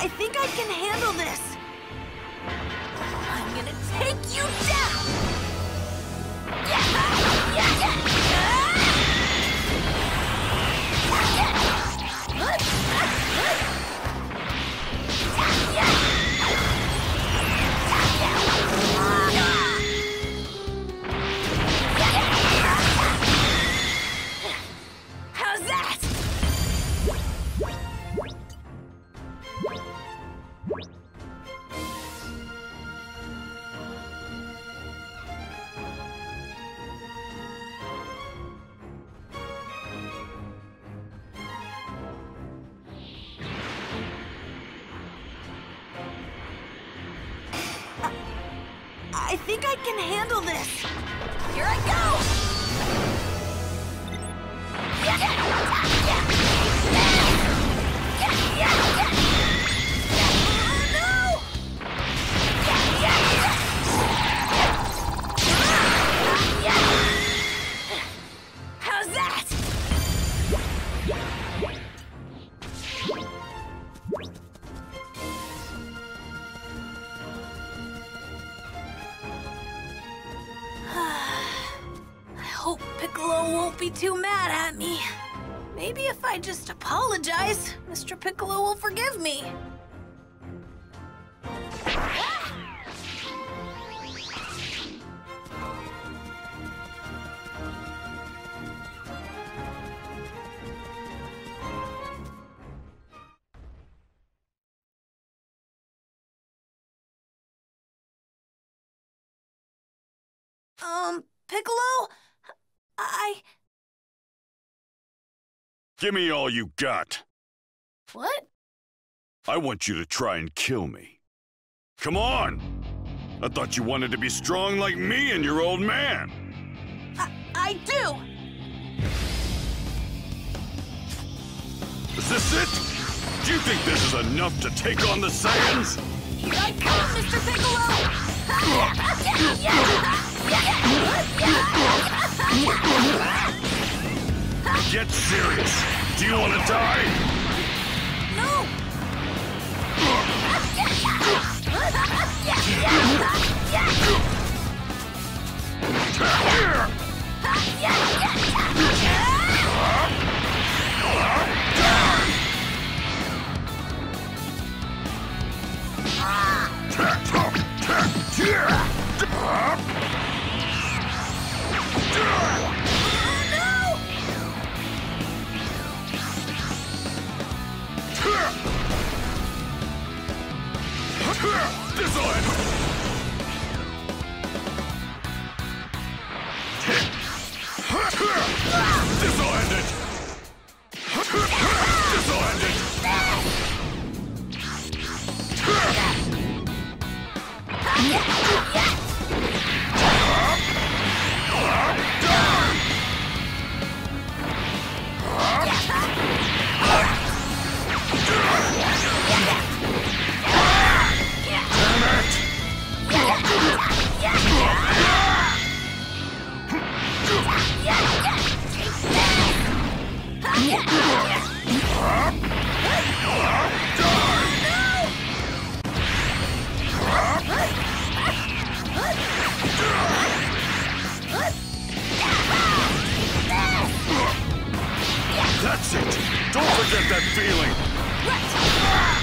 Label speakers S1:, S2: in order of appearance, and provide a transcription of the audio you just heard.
S1: I think I can handle this. I'm gonna take you down! How's that? I think I can handle this. Here I go! How's that? I hope Piccolo won't be too mad at me. Maybe if I just apologize, Mr. Piccolo will forgive me. Piccolo?
S2: Give me all you got.
S1: What?
S2: I want you to try and kill me. Come on! I thought you wanted to be strong like me and your old man.
S1: I do!
S2: Is this it? Do you think this is enough to take on the Saiyans?
S1: Here I come, Mr. Piccolo!
S2: Get serious. Do you want to die?
S1: No!
S2: This'll end it! This'll end it! This'll end it! That's it! Don't forget that feeling!